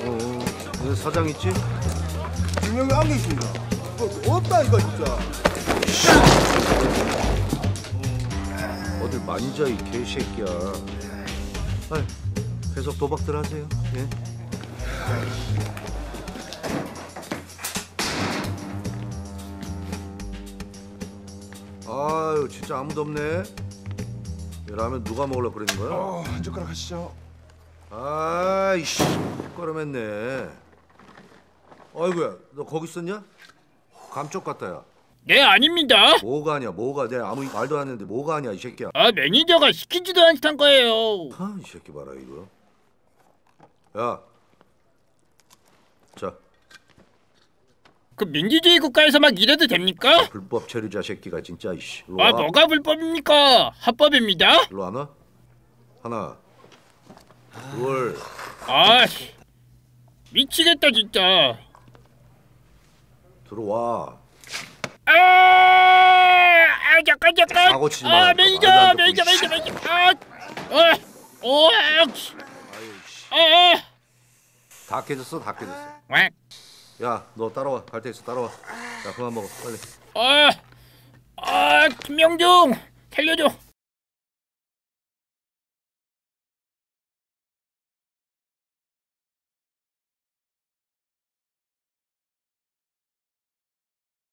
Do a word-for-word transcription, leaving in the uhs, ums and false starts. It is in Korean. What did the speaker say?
어, 어. 사장 있지? 분명히 안 계십니다. 어, 없다 이거 진짜. 어딜 만져 이 개새끼야. 아이, 계속 도박들 하세요. 예? 아유 진짜 아무도 없네. 이 라면 누가 먹으려고 그러는 거야? 어, 한 젓가락 하시죠. 아이씨, 꺼름했네. 아이고야, 너 거기 있었냐? 감쪽 같다 야. 네, 아닙니다. 뭐가 아니야, 뭐가. 내가 아무 말도 안 했는데 뭐가 아니야 이 새끼야. 아, 매니저가 시키지도 않던 거예요. 아, 이 새끼 봐라 이거. 야, 자, 그 민주주의 국가에서 막 이래도 됩니까? 불법 체류자 새끼가 진짜 이씨. 일로 아, 와. 뭐가 불법입니까? 합법입니다. 일로 안 와? 하나, 둘, 아, 미치겠다 진짜. 들어와. 아, 아 잠깐 잠깐. 사고 치지 아, 마라. 매니저, 말도 안 매니저, 듣고, 매니저, 매니저. 아, 아, 오, 아유 씨. 아, 아. 다 깨졌어, 다 깨졌어. 왁. 야, 너 따라와. 갈 데 있어, 따라와. 야, 그만 먹어, 빨리. 아, 아, 김명중 살려줘.